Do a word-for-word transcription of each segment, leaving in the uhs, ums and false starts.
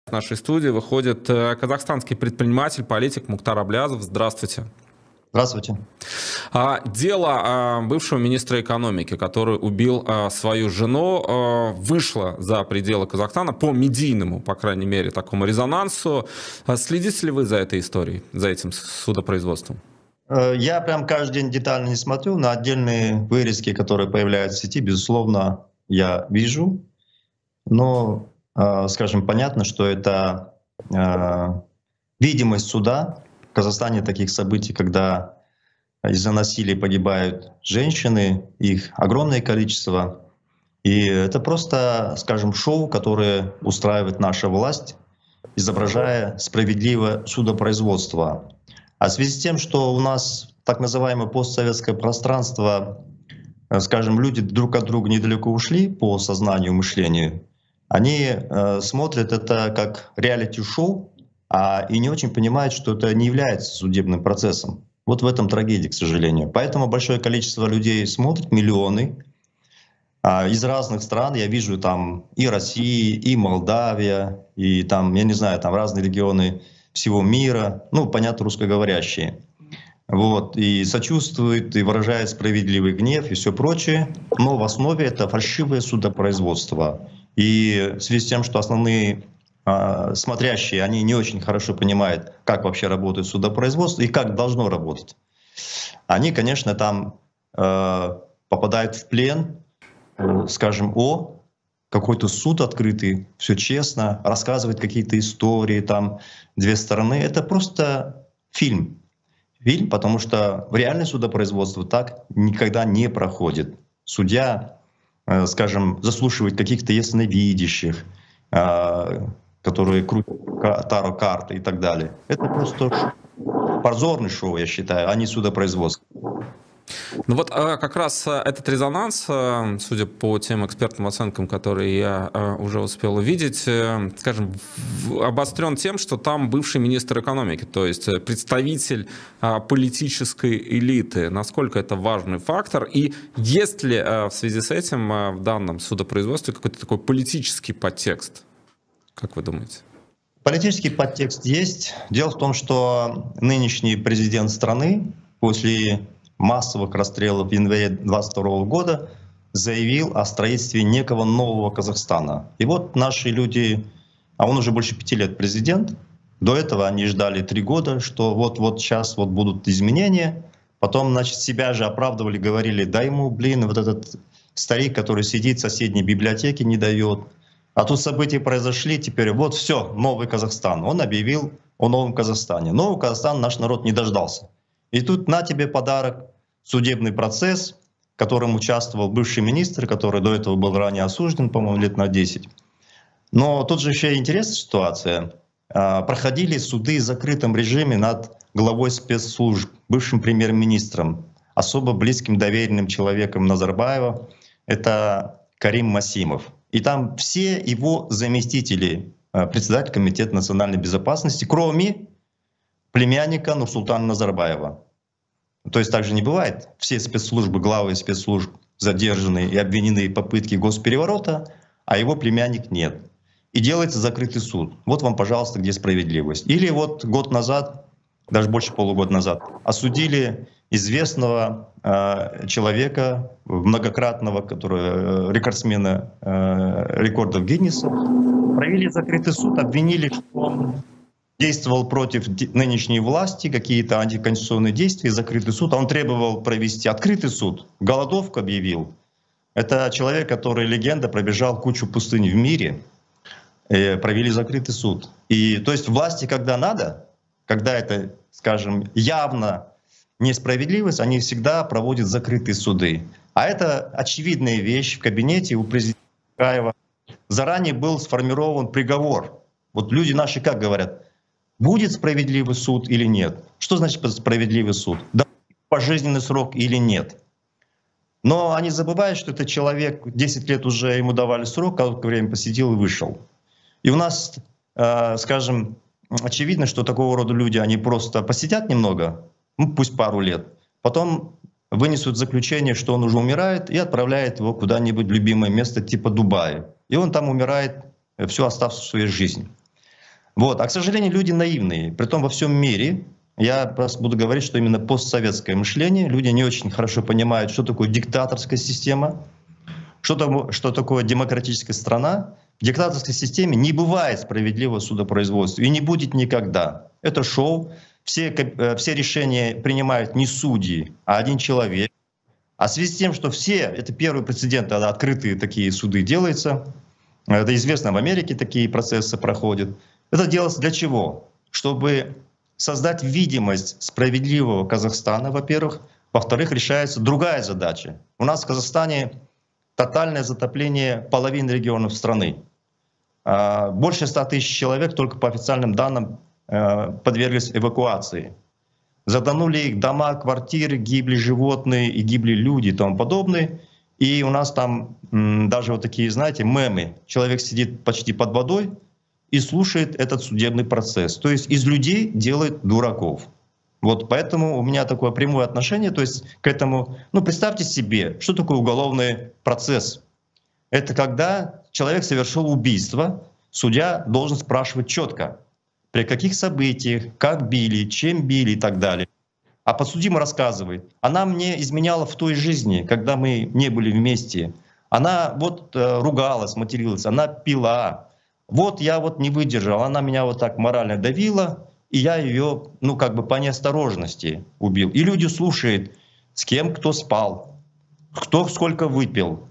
В нашей студии выходит казахстанский предприниматель, политик Мухтар Аблязов. Здравствуйте. Здравствуйте. Дело бывшего министра экономики, который убил свою жену, вышло за пределы Казахстана по медийному, по крайней мере, такому резонансу. Следите ли вы за этой историей, за этим судопроизводством? Я прям каждый день детально не смотрю. На отдельные вырезки, которые появляются в сети, безусловно, я вижу. Но, скажем, понятно, что это видимость суда. В Казахстане таких событий, когда из-за насилия погибают женщины, их огромное количество. И это просто, скажем, шоу, которое устраивает наша власть, изображая справедливое судопроизводство. А в связи с тем, что у нас так называемое постсоветское пространство, скажем, люди друг от друга недалеко ушли по сознанию, мышлению, они э, смотрят это как реалити-шоу, а и не очень понимают, что это не является судебным процессом. Вот в этом трагедия, к сожалению. Поэтому большое количество людей смотрит, миллионы, а, из разных стран. Я вижу там и Россия, и Молдавия, и там, я не знаю, там разные регионы всего мира, ну, понятно, русскоговорящие. Вот, и сочувствует, и выражает справедливый гнев, и все прочее. Но в основе это фальшивое судопроизводство. И в связи с тем, что основные э, смотрящие, они не очень хорошо понимают, как вообще работает судопроизводство и как должно работать, они, конечно, там э, попадают в плен, э, скажем, о, какой-то суд открытый, все честно, рассказывает какие-то истории, там две стороны. Это просто фильм. Фильм, потому что в реальное судопроизводство так никогда не проходит. Судья, э, скажем, заслушивает каких-то ясновидящих, э, которые крутят таро-карты и так далее. Это просто позорный шоу, я считаю, а не судопроизводство. Ну вот как раз этот резонанс, судя по тем экспертным оценкам, которые я уже успел увидеть, скажем, обострен тем, что там бывший министр экономики, то есть представитель политической элиты. Насколько это важный фактор? И есть ли в связи с этим в данном судопроизводстве какой-то такой политический подтекст? Как вы думаете? Политический подтекст есть. Дело в том, что нынешний президент страны после массовых расстрелов в январе две тысячи двадцать второго года заявил о строительстве некого нового Казахстана. И вот наши люди, а он уже больше пяти лет президент, до этого они ждали три года, что вот-вот сейчас вот будут изменения. Потом, значит, себя же оправдывали, говорили, да ему, блин, вот этот старик, который сидит в соседней библиотеке, не дает. А тут события произошли, теперь вот все, новый Казахстан. Он объявил о новом Казахстане. Новый Казахстан наш народ не дождался. И тут на тебе подарок, судебный процесс, в котором участвовал бывший министр, который до этого был ранее осужден, по-моему, лет на десять. Но тут же еще интересная ситуация. Проходили суды в закрытом режиме над главой спецслужб, бывшим премьер-министром, особо близким доверенным человеком Назарбаева, это Карим Масимов. И там все его заместители, председатель Комитета национальной безопасности, кроме племянника Нурсултана Назарбаева. То есть так же не бывает. Все спецслужбы, главы спецслужб задержаны и обвинены в попытке госпереворота, а его племянник нет. И делается закрытый суд. Вот вам, пожалуйста, где справедливость. Или вот год назад, даже больше полугода назад, осудили известного э, человека, многократного, который, э, рекордсмена э, рекордов Гиннесса, провели закрытый суд, обвинили, что он действовал против нынешней власти, какие-то антиконституционные действия, закрытый суд. А он требовал провести открытый суд, голодовку объявил. Это человек, который, легенда, пробежал кучу пустынь в мире, э, провели закрытый суд. И то есть власти, когда надо, когда это, скажем, явно несправедливость, они всегда проводят закрытые суды. А это очевидная вещь. В кабинете у президента Каева заранее был сформирован приговор. Вот люди наши как говорят, будет справедливый суд или нет? Что значит справедливый суд? Да, пожизненный срок или нет? Но они забывают, что это человек, десять лет уже ему давали срок, короткое время посидел и вышел. И у нас, э, скажем, очевидно, что такого рода люди, они просто посидят немного, ну пусть пару лет, потом вынесут заключение, что он уже умирает, и отправляют его куда-нибудь в любимое место типа Дубая. И он там умирает всю оставшуюся свою жизнь. Вот. А, к сожалению, люди наивные, притом во всем мире. Я просто буду говорить, что именно постсоветское мышление. Люди не очень хорошо понимают, что такое диктаторская система, что, там, что такое демократическая страна. В диктаторской системе не бывает справедливого судопроизводства и не будет никогда. Это шоу. Все, все решения принимают не судьи, а один человек. А в связи с тем, что все, это первый прецедент, когда открытые такие суды делаются, это известно, в Америке такие процессы проходят. Это делается для чего? Чтобы создать видимость справедливого Казахстана, во-первых. Во-вторых, решается другая задача. У нас в Казахстане тотальное затопление половины регионов страны. Больше ста тысяч человек, только по официальным данным, подверглись эвакуации. Затонули их дома, квартиры, гибли животные и гибли люди и тому подобное. И у нас там даже вот такие, знаете, мемы. Человек сидит почти под водой и слушает этот судебный процесс. То есть из людей делают дураков. Вот поэтому у меня такое прямое отношение, то есть к этому. Ну, представьте себе, что такое уголовный процесс. Это когда человек совершил убийство, судья должен спрашивать четко, при каких событиях, как били, чем били и так далее. А подсудимый рассказывает: она мне изменяла в той жизни, когда мы не были вместе. Она вот э, ругалась, материлась, она пила. Вот я вот не выдержал, она меня вот так морально давила, и я ее, ну как бы по неосторожности убил. И люди слушают, с кем кто спал, кто сколько выпил.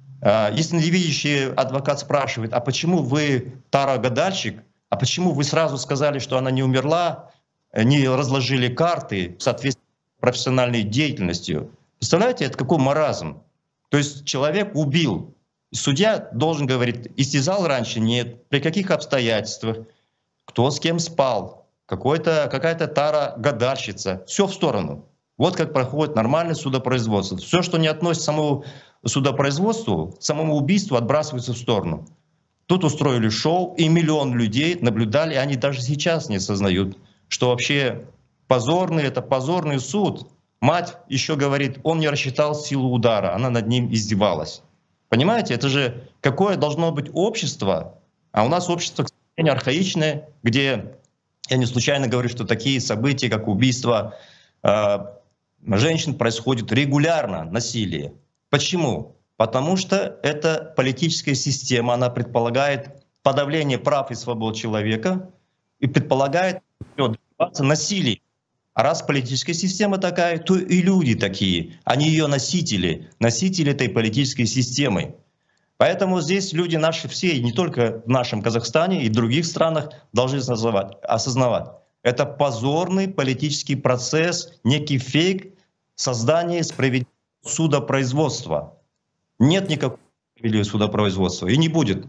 Если невидящий адвокат спрашивает: а почему вы тарагадальщик, а почему вы сразу сказали, что она не умерла, не разложили карты в соответствии с профессиональной деятельностью? Представляете, это какой маразм? То есть человек убил. Судья должен говорить: истязал раньше? Нет. При каких обстоятельствах? Кто с кем спал? Какой-то, какая-то тара-гадальщица. Все в сторону. Вот как проходит нормальное судопроизводство. Все, что не относится к самому судопроизводству, самому убийству, отбрасывается в сторону. Тут устроили шоу, и миллион людей наблюдали, и они даже сейчас не осознают, что вообще позорный, это позорный суд. Мать еще говорит: он не рассчитал силу удара, она над ним издевалась. Понимаете, это же какое должно быть общество, а у нас общество, к сожалению, архаичное, где, я не случайно говорю, что такие события, как убийство э, женщин, происходят регулярно, насилие. Почему? Потому что это политическая система, она предполагает подавление прав и свобод человека и предполагает насилие. А раз политическая система такая, то и люди такие. Они ее носители, носители этой политической системы. Поэтому здесь люди наши все, не только в нашем Казахстане и в других странах, должны осознавать, осознавать. Это позорный политический процесс, некий фейк создания справедливого судопроизводства. Нет никакого справедливого судопроизводства и не будет.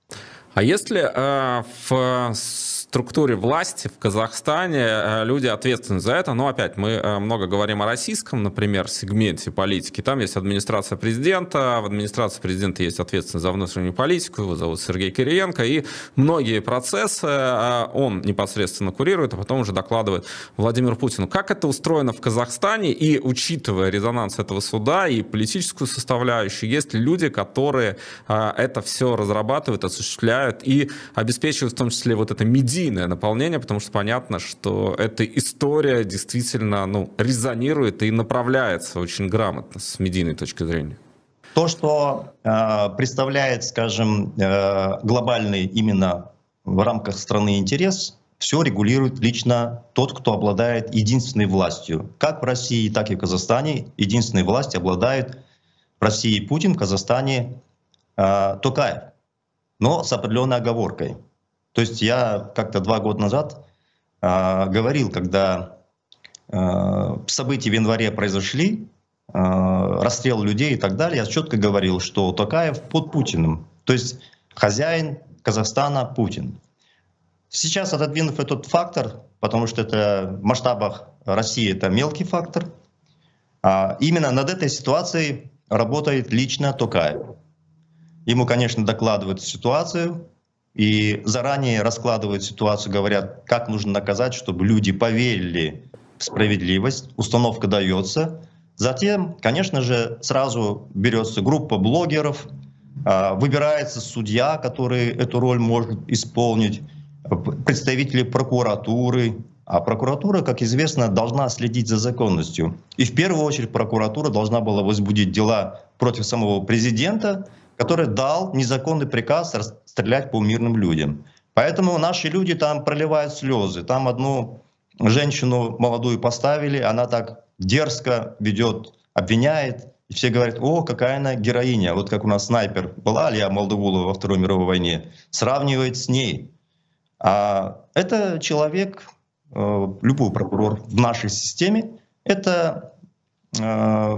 А если э, в структуре власти в Казахстане э, люди ответственны за это, но опять мы э, много говорим о российском, например, сегменте политики, там есть администрация президента, в администрации президента есть ответственность за внутреннюю политику, его зовут Сергей Кириенко, и многие процессы э, он непосредственно курирует, а потом уже докладывает Владимиру Путину. Как это устроено в Казахстане, и учитывая резонанс этого суда и политическую составляющую, есть ли люди, которые э, это все разрабатывают, осуществляют и обеспечивают в том числе вот это медийное наполнение, потому что понятно, что эта история действительно ну, резонирует и направляется очень грамотно с медийной точки зрения. То, что э, представляет, скажем, э, глобальный именно в рамках страны интерес, все регулирует лично тот, кто обладает единственной властью. Как в России, так и в Казахстане единственной властью обладает в России Путин, в Казахстане э, Токаев. Но с определенной оговоркой. То есть я как-то два года назад э, говорил, когда э, события в январе произошли, э, расстрел людей и так далее, я четко говорил, что Токаев под Путиным. То есть хозяин Казахстана Путин. Сейчас, отодвинув этот фактор, потому что это в масштабах России это мелкий фактор, э, именно над этой ситуацией работает лично Токаев. Ему, конечно, докладывают ситуацию и заранее раскладывают ситуацию, говорят, как нужно наказать, чтобы люди поверили в справедливость, установка дается. Затем, конечно же, сразу берется группа блогеров, выбирается судья, который эту роль может исполнить, представители прокуратуры. А прокуратура, как известно, должна следить за законностью. И в первую очередь прокуратура должна была возбудить дела против самого президента, который дал незаконный приказ стрелять по мирным людям. Поэтому наши люди там проливают слезы. Там одну женщину молодую поставили, она так дерзко ведет, обвиняет. И все говорят: о, какая она героиня. Вот как у нас снайпер была Алия Молдагулова во Второй мировой войне. Сравнивает с ней. А это человек, любой прокурор в нашей системе, это э,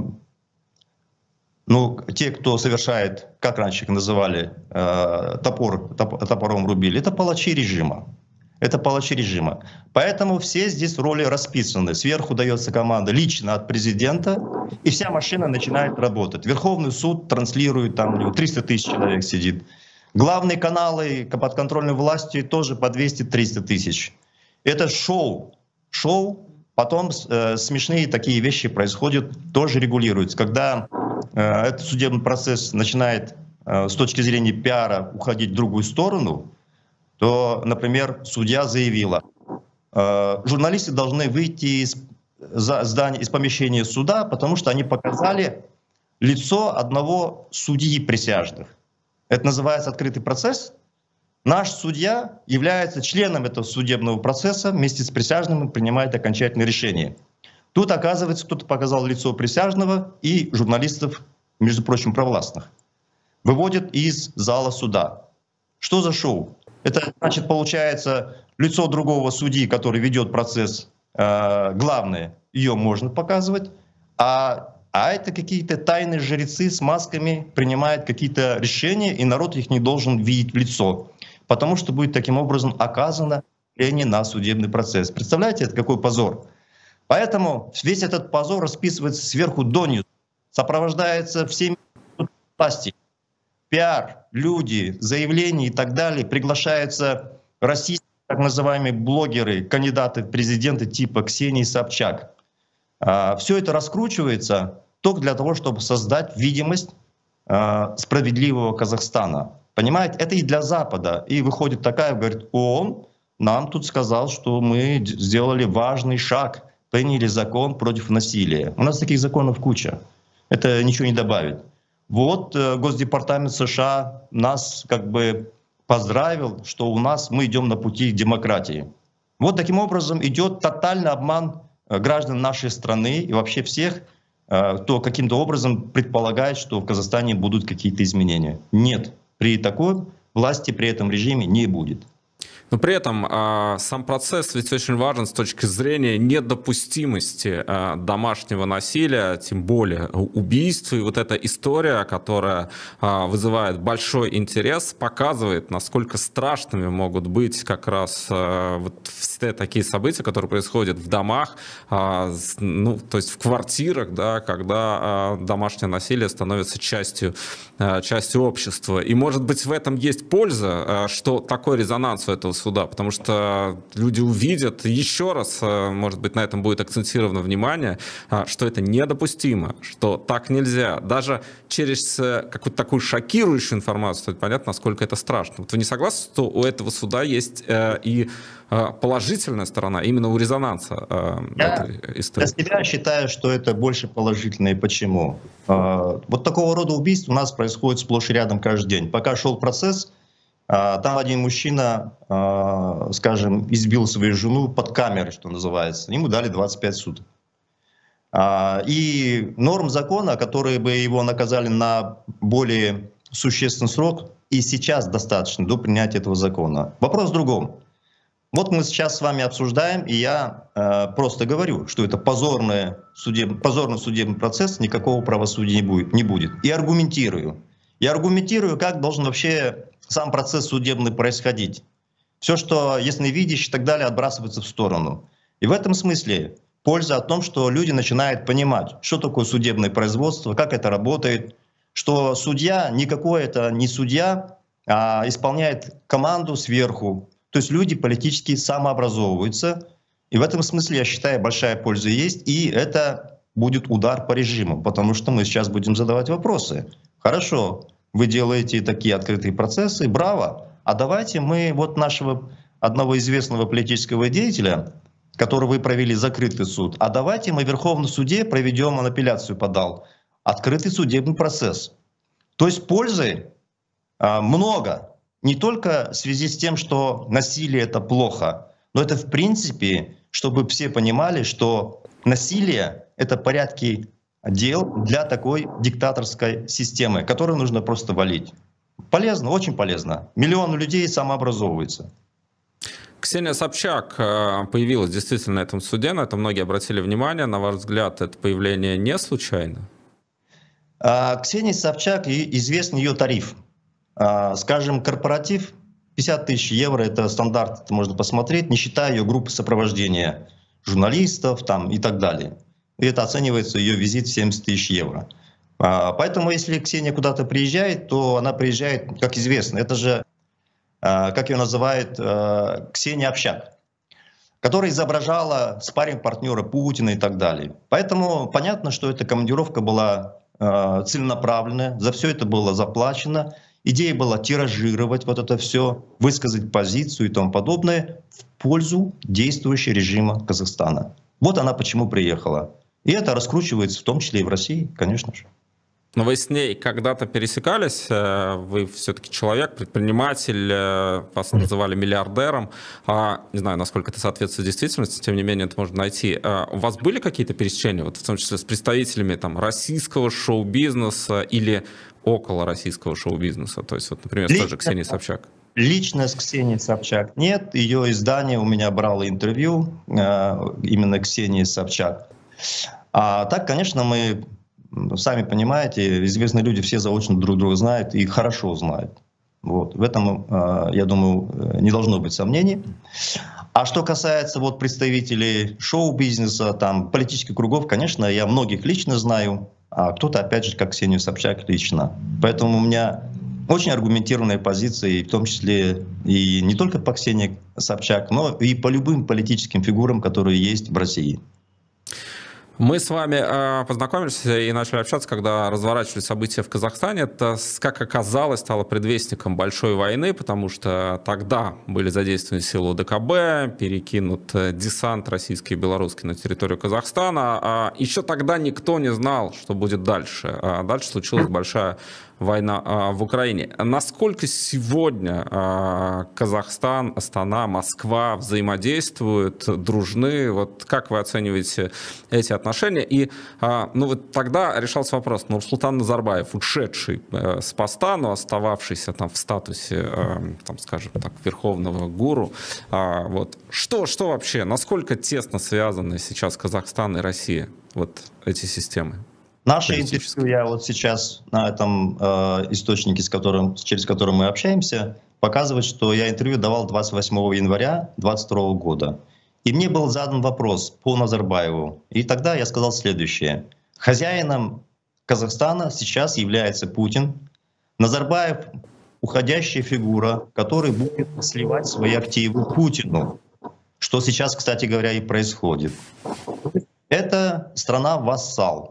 ну, те, кто совершает, как раньше их называли, э, топор, топ, топором рубили, это палачи режима. Это палачи режима. Поэтому все здесь в роли расписаны. Сверху дается команда лично от президента, и вся машина начинает работать. Верховный суд транслирует, там у него триста тысяч человек сидит. Главные каналы подконтрольной власти тоже по двести-триста тысяч. Это шоу. Шоу. Потом э, смешные такие вещи происходят, тоже регулируются. Когда э, этот судебный процесс начинает э, с точки зрения пиара уходить в другую сторону, то, например, судья заявила, э, журналисты должны выйти из здания, из помещения суда, потому что они показали лицо одного судьи присяжных. Это называется открытый процесс. Наш судья является членом этого судебного процесса, вместе с присяжным принимает окончательное решение. Тут, оказывается, кто-то показал лицо присяжного и журналистов, между прочим, провластных. Выводят из зала суда. Что за шоу? Это значит, получается, лицо другого судьи, который ведет процесс, э, главное, ее можно показывать, а А это какие-то тайные жрецы с масками принимают какие-то решения, и народ их не должен видеть в лицо, потому что будет таким образом оказано влияние на судебный процесс. Представляете, это какой позор? Поэтому весь этот позор расписывается сверху донизу, сопровождается всеми власти. Пиар, люди, заявления и так далее. Приглашаются российские так называемые блогеры, кандидаты в президенты типа Ксении Собчак. Все это раскручивается только для того, чтобы создать видимость э, справедливого Казахстана. Понимаете, это и для Запада. И выходит такая, говорит: он нам тут сказал, что мы сделали важный шаг, приняли закон против насилия. У нас таких законов куча. Это ничего не добавит. Вот э, Госдепартамент США нас как бы поздравил, что у нас мы идем на пути к демократии. Вот таким образом идет тотальный обман граждан нашей страны и вообще всех, кто каким-то образом предполагает, что в Казахстане будут какие-то изменения. Нет, при такой власти, при этом режиме не будет. Но при этом э, сам процесс ведь очень важен с точки зрения недопустимости э, домашнего насилия, тем более убийств. И вот эта история, которая э, вызывает большой интерес, показывает, насколько страшными могут быть как раз э, вот все такие события, которые происходят в домах, э, ну, то есть в квартирах, да, когда э, домашнее насилие становится частью, э, частью общества. И, может быть, в этом есть польза, э, что такой резонанс у этого суда, потому что люди увидят еще раз, может быть, на этом будет акцентировано внимание, что это недопустимо, что так нельзя. Даже через какую-то такую шокирующую информацию становится понятно, насколько это страшно. Вот вы не согласны, что у этого суда есть и положительная сторона, именно у резонанса Я этой истории? Для себя считаю, что это больше положительное. Почему? Вот такого рода убийств у нас происходит сплошь и рядом каждый день. Пока шел процесс, там один мужчина, скажем, избил свою жену под камерой, что называется. Ему дали двадцать пять суток. И норм закона, которые бы его наказали на более существенный срок, и сейчас достаточно до принятия этого закона. Вопрос в другом. Вот мы сейчас с вами обсуждаем, и я просто говорю, что это позорный, судеб... позорный судебный процесс, никакого правосудия не будет, не будет. И аргументирую. Я аргументирую, как должен вообще сам процесс судебный происходить. Все, что если видишь и так далее, отбрасывается в сторону. И в этом смысле польза от том, что люди начинают понимать, что такое судебное производство, как это работает, что судья никакой это не судья, а исполняет команду сверху. То есть люди политически самообразовываются. И в этом смысле, я считаю, большая польза есть. И это будет удар по режиму, потому что мы сейчас будем задавать вопросы. Хорошо, вы делаете такие открытые процессы, браво. А давайте мы вот нашего одного известного политического деятеля, которого вы провели закрытый суд, а давайте мы в Верховном суде проведем, он апелляцию подал, открытый судебный процесс. То есть пользы а, много. Не только в связи с тем, что насилие — это плохо, но это в принципе, чтобы все понимали, что насилие — это порядки дел для такой диктаторской системы, которую нужно просто валить. Полезно, очень полезно. Миллионы людей самообразовываются. Ксения Собчак появилась действительно на этом суде, на это многие обратили внимание. На ваш взгляд, это появление не случайно? А, Ксении Собчак известен ее тариф. А, скажем, корпоратив пятьдесят тысяч евро, это стандарт, это можно посмотреть, не считая ее группы сопровождения журналистов там, и так далее. И это оценивается ее визит в семьдесят тысяч евро. А, поэтому если Ксения куда-то приезжает, то она приезжает, как известно, это же, а, как ее называют, а, Ксения Общак, которая изображала спарринг-партнера Путина и так далее. Поэтому понятно, что эта командировка была а, целенаправленная, за все это было заплачено. Идея была тиражировать вот это все, высказать позицию и тому подобное в пользу действующего режима Казахстана. Вот она почему приехала. И это раскручивается в том числе и в России, конечно же. Но вы с ней когда-то пересекались, вы все-таки человек, предприниматель, вас называли миллиардером. Не знаю, насколько это соответствует действительности, тем не менее это можно найти. У вас были какие-то пересечения, вот в том числе с представителями там, российского шоу-бизнеса или около российского шоу-бизнеса? То есть, вот, например, с той же Ксенией Собчак. Лично с Ксенией Собчак нет. Ее издание у меня брало интервью, именно Ксении Собчак. А так, конечно, мы... Сами понимаете, известные люди все заочно друг друга знают и хорошо знают. Вот. В этом, я думаю, не должно быть сомнений. А что касается вот представителей шоу-бизнеса, там, политических кругов, конечно, я многих лично знаю, а кто-то, опять же, как Ксению Собчак, лично. Поэтому у меня очень аргументированная позиция, в том числе и не только по Ксении Собчак, но и по любым политическим фигурам, которые есть в России. Мы с вами познакомились и начали общаться, когда разворачивались события в Казахстане. Это, как оказалось, стало предвестником большой войны, потому что тогда были задействованы силы ОДКБ, перекинут десант российский и белорусский на территорию Казахстана. А еще тогда никто не знал, что будет дальше. А дальше случилась большая война в Украине. Насколько сегодня Казахстан, Астана, Москва взаимодействуют, дружны? Вот как вы оцениваете эти отношения? И ну, вот тогда решался вопрос, ну, Нурсултан Назарбаев, ушедший с поста, но остававшийся там в статусе, там, скажем так, верховного гуру, вот, что, что вообще, насколько тесно связаны сейчас Казахстан и Россия, вот эти системы? Наше интервью, я вот сейчас на этом э, источнике, с которым, через который мы общаемся, показывает, что я интервью давал двадцать восьмого января две тысячи двадцать второго года. И мне был задан вопрос по Назарбаеву. И тогда я сказал следующее. Хозяином Казахстана сейчас является Путин. Назарбаев — уходящая фигура, который будет сливать свои активы Путину. Что сейчас, кстати говоря, и происходит. Это страна-вассал.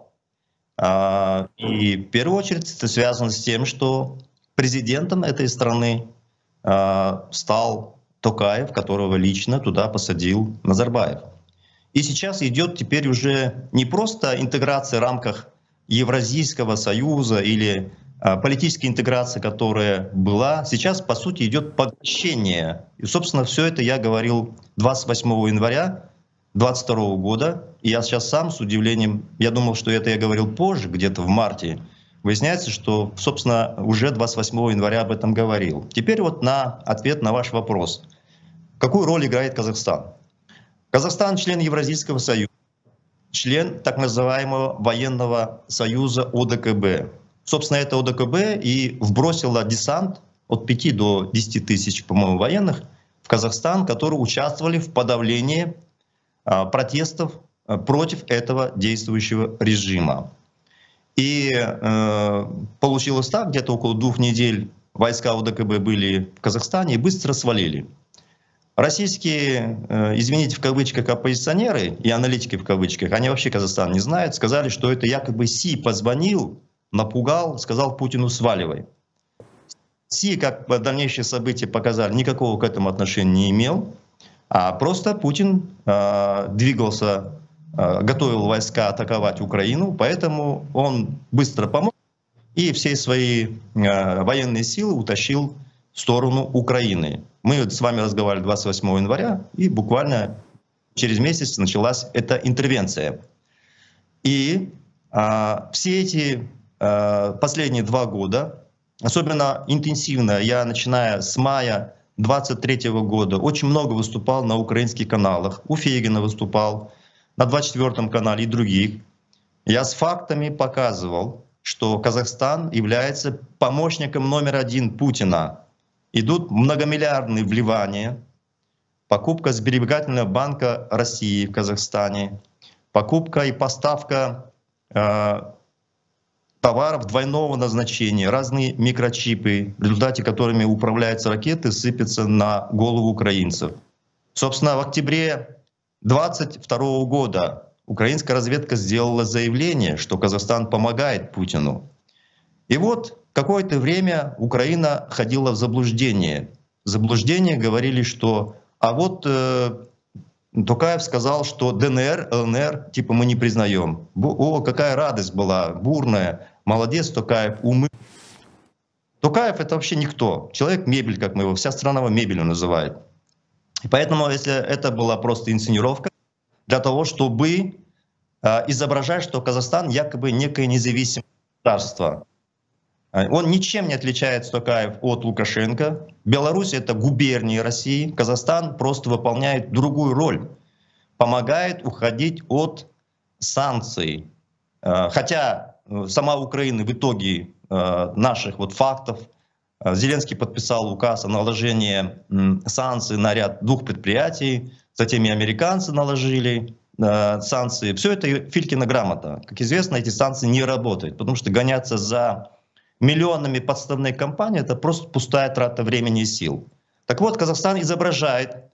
И в первую очередь это связано с тем, что президентом этой страны стал Токаев, которого лично туда посадил Назарбаев. И сейчас идет теперь уже не просто интеграция в рамках Евразийского союза или политическая интеграция, которая была. Сейчас, по сути, идет поглощение. И, собственно, все это я говорил двадцать восьмого января две тысячи двадцать второго года. И я сейчас сам с удивлением, я думал, что это я говорил позже, где-то в марте. Выясняется, что, собственно, уже двадцать восьмого января об этом говорил. Теперь вот на ответ на ваш вопрос. Какую роль играет Казахстан? Казахстан — член Евразийского союза, член так называемого военного союза ОДКБ. Собственно, это ОДКБ и вбросила десант от пяти до десяти тысяч, по-моему, военных в Казахстан, которые участвовали в подавлении а, протестов а, против этого действующего режима. И э, получилось так, где-то около двух недель войска ОДКБ были в Казахстане и быстро свалили. Российские, э, извините, в кавычках, оппозиционеры и аналитики в кавычках, они вообще Казахстан не знают, сказали, что это якобы Си позвонил, напугал, сказал Путину: сваливай. Россия, как дальнейшие события показали, никакого к этому отношения не имел, а просто Путин э, двигался, э, готовил войска атаковать Украину, поэтому он быстро помог и все свои э, военные силы утащил в сторону Украины. Мы с вами разговаривали двадцать восьмого января, и буквально через месяц началась эта интервенция. И э, все эти э, последние два года, особенно интенсивно, я начиная с мая двадцать третьего года, очень много выступал на украинских каналах. У Фейгина выступал, на двадцать четвёртом канале и других. Я с фактами показывал, что Казахстан является помощником номер один Путина. Идут многомиллиардные вливания, покупка сберегательного банка России в Казахстане, покупка и поставка э, товаров двойного назначения, разные микрочипы, в результате которыми управляются ракеты, сыпятся на голову украинцев. Собственно, в октябре двадцать второго года украинская разведка сделала заявление, что Казахстан помогает Путину. И вот какое-то время Украина ходила в заблуждение. В заблуждение говорили, что а вот э, Токаев сказал, что ДНР, ЛНР, типа мы не признаем. О, какая радость была, бурная. Молодец, Токаев, умы. Токаев — это вообще никто. Человек-мебель, как мы его, вся страна его мебелью называет. И поэтому, если это была просто инсценировка для того, чтобы э, изображать, что Казахстан якобы некое независимое государство. Он ничем не отличается, Токаев, от Лукашенко. Беларусь — это губерния России. Казахстан просто выполняет другую роль. Помогает уходить от санкций. Э, хотя сама Украина в итоге э, наших вот фактов, э, Зеленский подписал указ о наложении э, санкций на ряд двух предприятий, затем и американцы наложили э, санкции. Все это Филькина грамота. Как известно, эти санкции не работают, потому что гоняться за миллионами подставных компаний — это просто пустая трата времени и сил. Так вот, Казахстан изображает,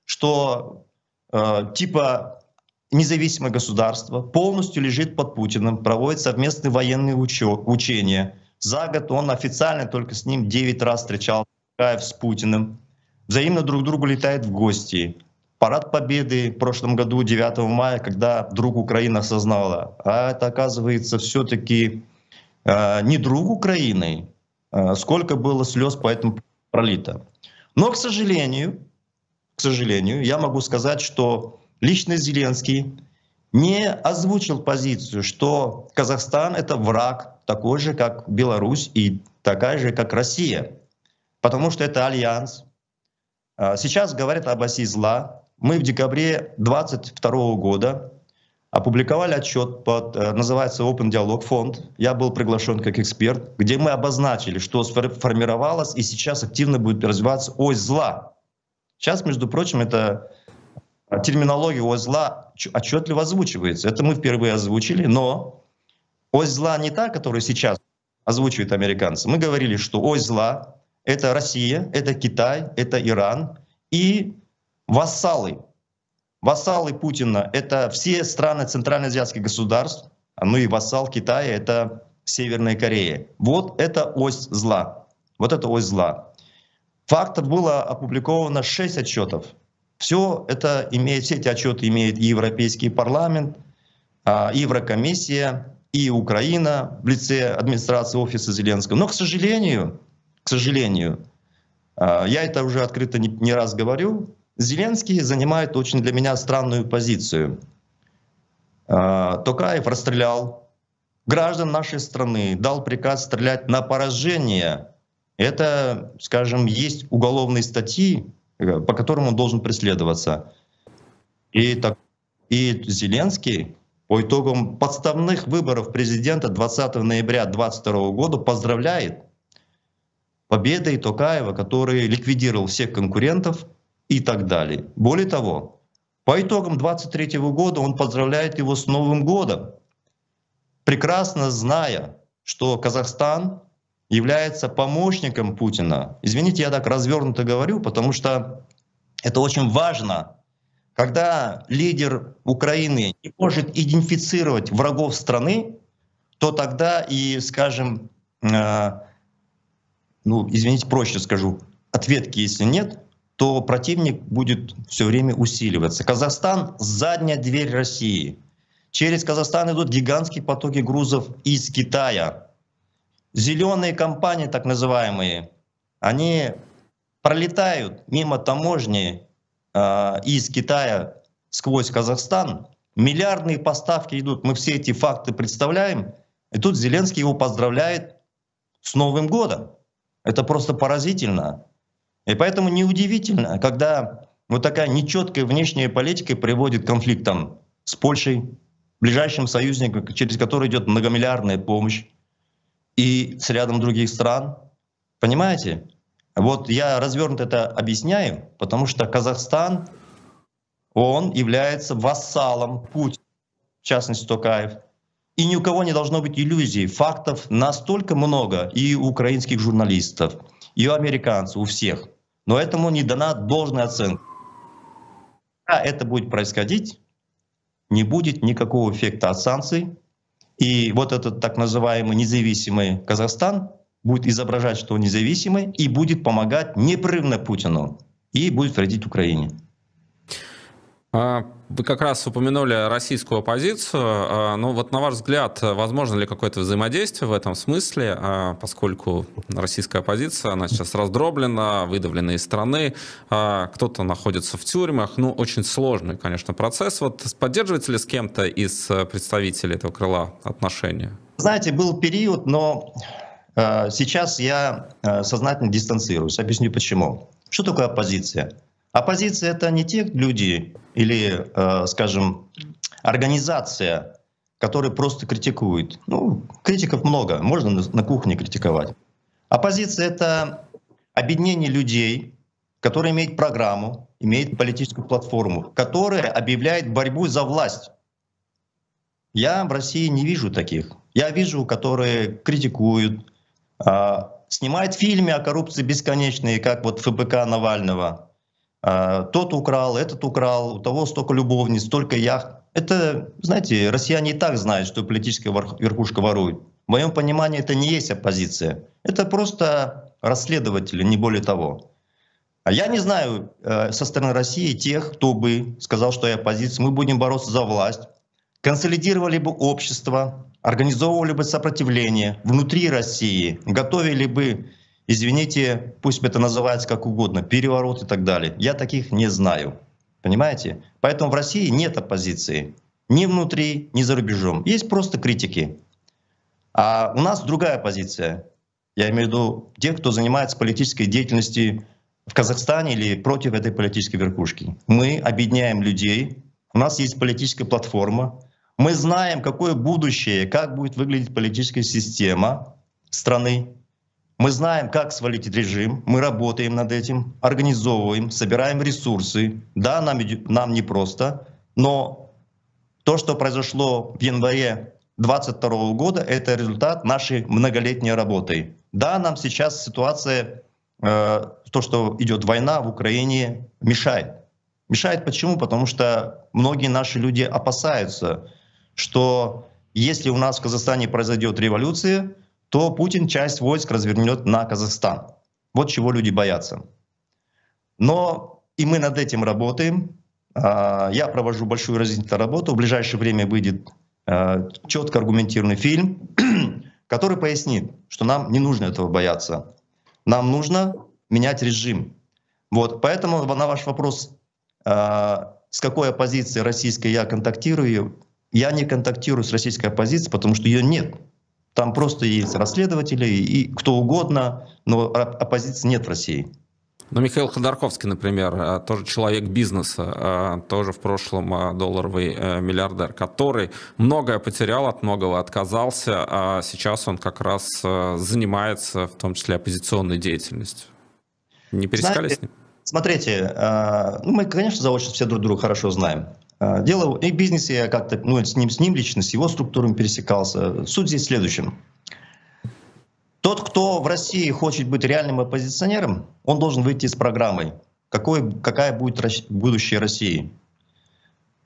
что э, типа независимое государство полностью лежит под Путиным, проводит совместные военные учения. За год он официально только с ним девять раз встречался с Путиным. Взаимно друг к другу летает в гости. Парад Победы в прошлом году, девятого мая, когда вдруг Украина осознала, а это, оказывается, все-таки э, не друг Украины, э, сколько было слез по этому пролито. Но, к сожалению, к сожалению, я могу сказать, что лично Зеленский не озвучил позицию, что Казахстан — это враг такой же, как Беларусь, и такая же, как Россия. Потому что это альянс. Сейчас говорят об оси зла. Мы в декабре двадцать второго года опубликовали отчет, под, называется Open Dialogue фонд. Я был приглашен как эксперт, где мы обозначили, что сформировалась и сейчас активно будет развиваться ось зла. Сейчас, между прочим, это терминология ось зла отчетливо озвучивается. Это мы впервые озвучили, но ось зла не та, которую сейчас озвучивают американцы. Мы говорили, что ось зла — это Россия, это Китай, это Иран и вассалы. Вассалы Путина — это все страны центральноазиатских государств, ну и вассал Китая — это Северная Корея. Вот это ось зла. Вот это ось зла. Фактов было опубликовано шесть отчетов. Все это имеет, все эти отчеты имеет и Европейский парламент, и Еврокомиссия, и Украина в лице администрации офиса Зеленского. Но, к сожалению, к сожалению, я это уже открыто не, не раз говорю, Зеленский занимает очень для меня странную позицию. Токаев расстрелял граждан нашей страны, дал приказ стрелять на поражение. Это, скажем, есть уголовные статьи, по которым он должен преследоваться. И, так, и Зеленский по итогам подставных выборов президента двадцатого ноября две тысячи двадцать второго года поздравляет победой Токаева, который ликвидировал всех конкурентов и так далее. Более того, по итогам двадцать третьего года он поздравляет его с Новым годом, прекрасно зная, что Казахстан является помощником Путина. Извините, я так развернуто говорю, потому что это очень важно. Когда лидер Украины не может идентифицировать врагов страны, то тогда и, скажем, ну, извините, проще скажу, ответки если нет, то противник будет все время усиливаться. Казахстан — задняя дверь России. Через Казахстан идут гигантские потоки грузов из Китая. Зеленые компании, так называемые, они пролетают мимо таможни э, из Китая сквозь Казахстан. Миллиардные поставки идут. Мы все эти факты представляем. И тут Зеленский его поздравляет с Новым годом. Это просто поразительно. И поэтому неудивительно, когда вот такая нечеткая внешняя политика приводит к конфликтам с Польшей, ближайшим союзником, через который идет многомиллиардная помощь, и с рядом других стран. Понимаете? Вот я развернуто это объясняю, потому что Казахстан, он является вассалом Путина, в частности Токаев. И ни у кого не должно быть иллюзий. Фактов настолько много и у украинских журналистов, и у американцев, у всех. Но этому не дана должная оценка. Когда это будет происходить, не будет никакого эффекта от санкций. И вот этот так называемый независимый Казахстан будет изображать, что он независимый, и будет помогать непрерывно Путину, и будет вредить Украине. Вы как раз упомянули российскую оппозицию. Ну вот на ваш взгляд, возможно ли какое-то взаимодействие в этом смысле, поскольку российская оппозиция, она сейчас раздроблена, выдавлена из страны, кто-то находится в тюрьмах, ну очень сложный, конечно, процесс. Вот поддерживаете ли с кем-то из представителей этого крыла отношения? Знаете, был период, но сейчас я сознательно дистанцируюсь. Объясню почему. Что такое оппозиция? Оппозиция — это не те люди или, э, скажем, организация, которые просто критикуют. Ну, критиков много, можно на, на кухне критиковать. Оппозиция — это объединение людей, которые имеют программу, имеют политическую платформу, которая объявляет борьбу за власть. Я в России не вижу таких. Я вижу, которые критикуют, э, снимают фильмы о коррупции бесконечные, как вот ФБК Навального. Тот украл, этот украл, у того столько любовниц, столько яхт. Это, знаете, россияне и так знают, что политическая верхушка ворует. В моем понимании это не есть оппозиция. Это просто расследователи, не более того. А я не знаю со стороны России тех, кто бы сказал, что я оппозиция. Мы будем бороться за власть, консолидировали бы общество, организовывали бы сопротивление внутри России, готовили бы, извините, пусть это называется как угодно, переворот и так далее. Я таких не знаю. Понимаете? Поэтому в России нет оппозиции. Ни внутри, ни за рубежом. Есть просто критики. А у нас другая позиция. Я имею в виду тех, кто занимается политической деятельностью в Казахстане или против этой политической верхушки. Мы объединяем людей. У нас есть политическая платформа. Мы знаем, какое будущее, как будет выглядеть политическая система страны. Мы знаем, как свалить режим, мы работаем над этим, организовываем, собираем ресурсы. Да, нам, нам непросто, но то, что произошло в январе две тысячи двадцать второго года, это результат нашей многолетней работы. Да, нам сейчас ситуация, э, то, что идет война в Украине, мешает. Мешает почему? Потому что многие наши люди опасаются, что если у нас в Казахстане произойдет революция, то Путин часть войск развернет на Казахстан. Вот чего люди боятся. Но и мы над этим работаем. Я провожу большую разъяснительную работу. В ближайшее время выйдет четко аргументированный фильм, который пояснит, что нам не нужно этого бояться. Нам нужно менять режим. Вот. Поэтому на ваш вопрос, с какой оппозицией российской я контактирую, я не контактирую с российской оппозицией, потому что ее нет. Там просто есть расследователи и кто угодно, но оппозиции нет в России. Ну, Михаил Ходорковский, например, тоже человек бизнеса, тоже в прошлом долларовый миллиардер, который многое потерял, от многого отказался, а сейчас он как раз занимается в том числе оппозиционной деятельностью. Не пересекались с ним? Смотрите, ну, мы, конечно, заочно все друг друга хорошо знаем. Дело и в бизнесе, я как-то ну, с ним, с ним лично, с его структурами пересекался. Суть здесь в следующем. Тот, кто в России хочет быть реальным оппозиционером, он должен выйти с программой, какой, какая будет будущее России.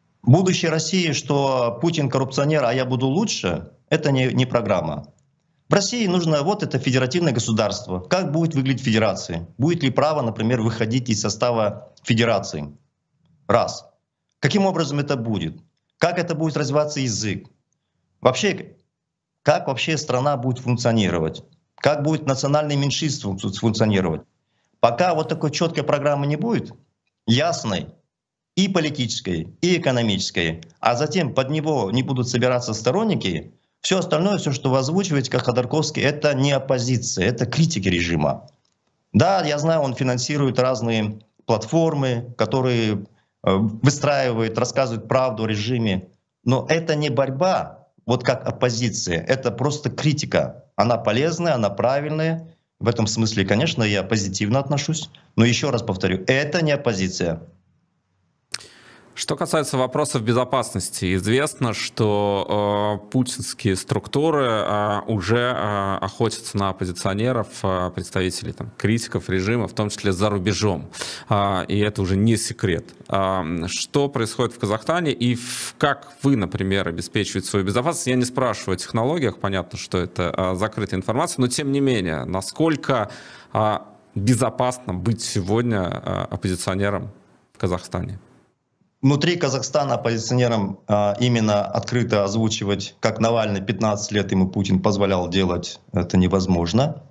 Будущее России, что Путин коррупционер, а я буду лучше, это не, не программа. В России нужно, вот это федеративное государство. Как будет выглядеть федерация? Будет ли право, например, выходить из состава федерации? Раз. Каким образом это будет? Как это будет развиваться язык? Вообще, как вообще страна будет функционировать? Как будет национальное меньшинство функционировать? Пока вот такой четкой программы не будет, ясной, и политической, и экономической, а затем под него не будут собираться сторонники, все остальное, все, что вы озвучиваете, как Ходорковский, это не оппозиция, это критики режима. Да, я знаю, он финансирует разные платформы, которые выстраивают, рассказывают правду о режиме, но это не борьба, вот как оппозиция, это просто критика. Она полезная, она правильная. В этом смысле, конечно, я позитивно отношусь, но еще раз повторю, это не оппозиция. Что касается вопросов безопасности, известно, что э, путинские структуры э, уже э, охотятся на оппозиционеров, э, представителей там, критиков режима, в том числе за рубежом. Э, и это уже не секрет. Э, что происходит в Казахстане и в, как вы, например, обеспечиваете свою безопасность? Я не спрашиваю о технологиях, понятно, что это э, закрытая информация, но тем не менее, насколько э, безопасно быть сегодня э, оппозиционером в Казахстане? Внутри Казахстана оппозиционерам а, именно открыто озвучивать, как Навальный, пятнадцать лет ему Путин позволял делать, это невозможно.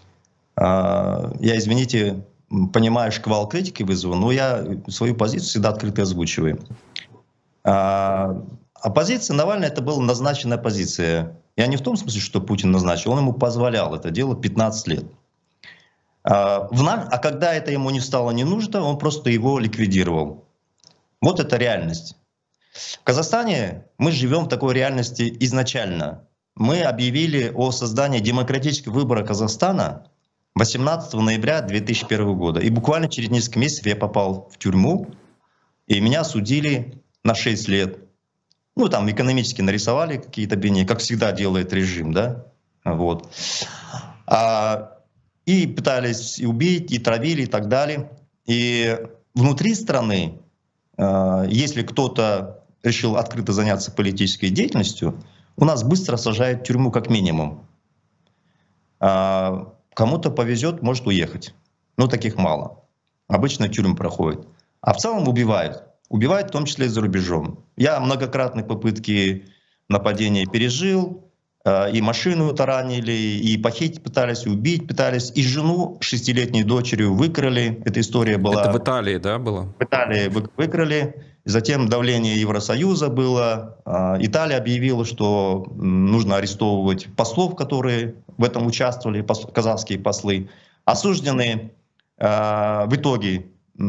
А, я, извините, понимаю, шквал критики вызову, но я свою позицию всегда открыто озвучиваю. А, оппозиция Навального — это была назначенная позиция. Я не в том смысле, что Путин назначил, он ему позволял это делать пятнадцать лет. А, в, а когда это ему не стало не нужно, он просто его ликвидировал. Вот это реальность. В Казахстане мы живем в такой реальности изначально. Мы объявили о создании демократических выборов Казахстана восемнадцатого ноября две тысячи первого года. И буквально через несколько месяцев я попал в тюрьму, и меня судили на шесть лет. Ну, там экономически нарисовали какие-то обвинения, как всегда делает режим, да? Вот. А, и пытались и убить, и травили, и так далее. И внутри страны, если кто-то решил открыто заняться политической деятельностью, у нас быстро сажают в тюрьму как минимум. Кому-то повезет, может уехать. Но таких мало. Обычно тюрьму проходят. А в целом убивают. Убивают в том числе и за рубежом. Я многократные попытки нападения пережил. И машину таранили, и похитить пытались, и убить пытались. И жену шестилетней дочерью выкрали. Эта история была... Это в Италии, да, было? В Италии выкрали. Затем давление Евросоюза было. Италия объявила, что нужно арестовывать послов, которые в этом участвовали, казахские послы. Осуждены в итоге